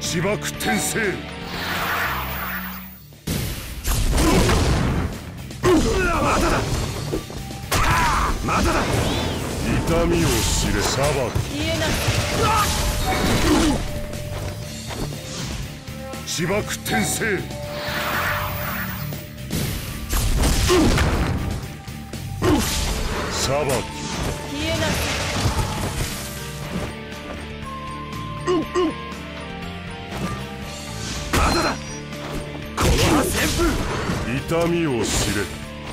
自爆転生。まだだまだだ。痛みを知れ裁き。 言えない。 自爆転生。裁き。 言えない。 まだだ。この破旋風。痛みを知れ。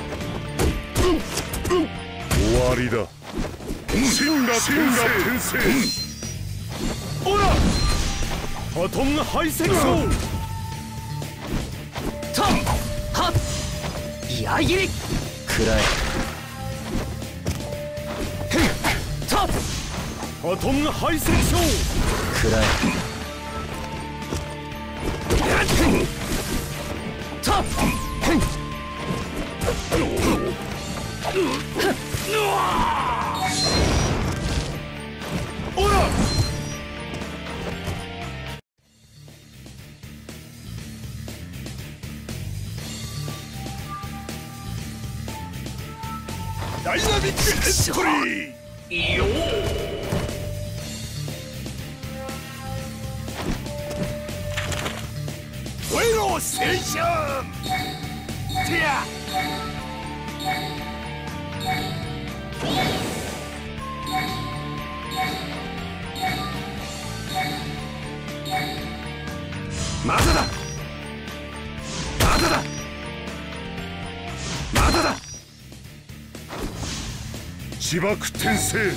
終わりだ。神羅転生。オラバトン敗戦争。 トンハッ居合切りくらえ。トンバトン敗戦争。 くらえ。トンオラダイナミックエントリー。よフェローステーション。ティアまだだまだだまだだ。自爆転生。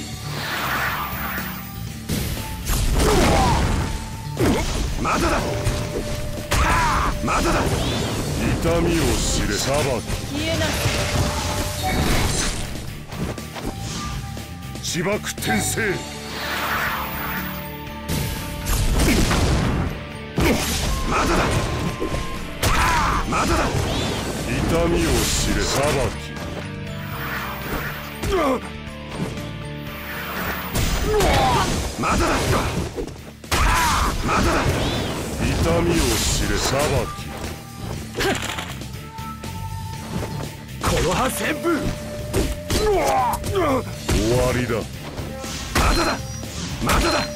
まだだまだだ。痛みを知れ裁き。 言えない。 自爆転生。まだだまだだ。痛みを知れ裁き。まだだまだだ。痛みを知れ裁き。この破旋風。終わりだ。まだだまだだ。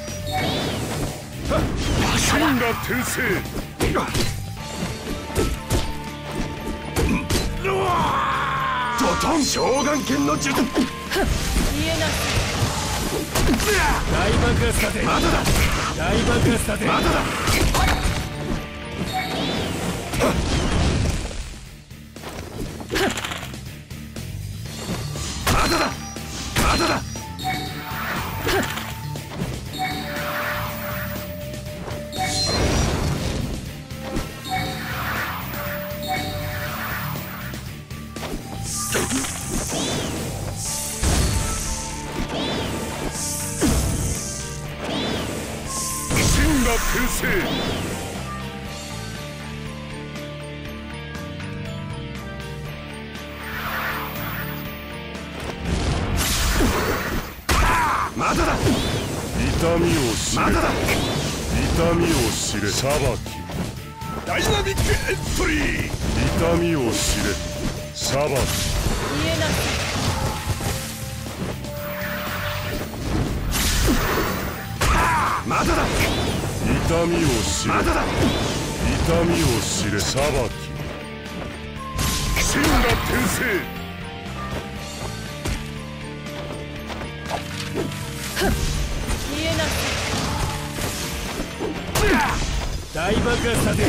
神羅転生。ドトン召喚剣の術。 言えない。 大爆発だぜ。まだだ大爆発だぜ。まだだまだだまだだ。神羅転生。まだだ痛みを知れ。まだだ痛みを知れ裁き。ダイナミックエントリー。痛みを知れ裁き。 言えない。 まだだ痛みを知れ。まだだ痛みを知れ裁き。神羅転生。 言えない。 大爆発だぜ。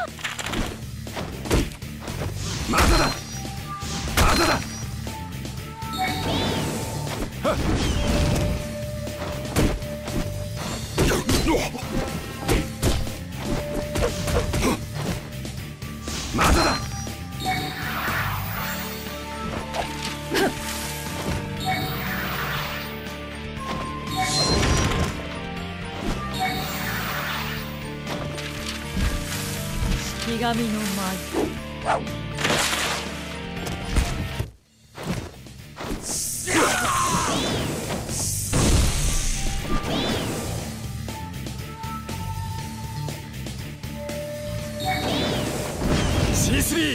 まだだまだだ。まだだ式神の舞。 り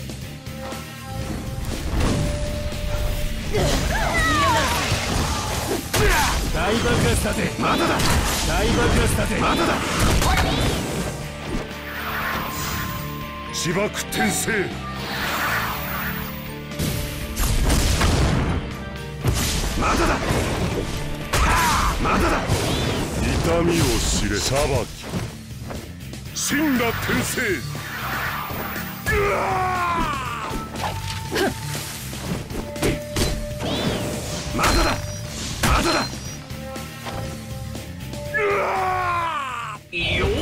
大爆発だぜまだだ大爆発だぜまだだ自爆転生まだだまだだ痛みを知れ裁き真羅転生うわまだだまだだうわよ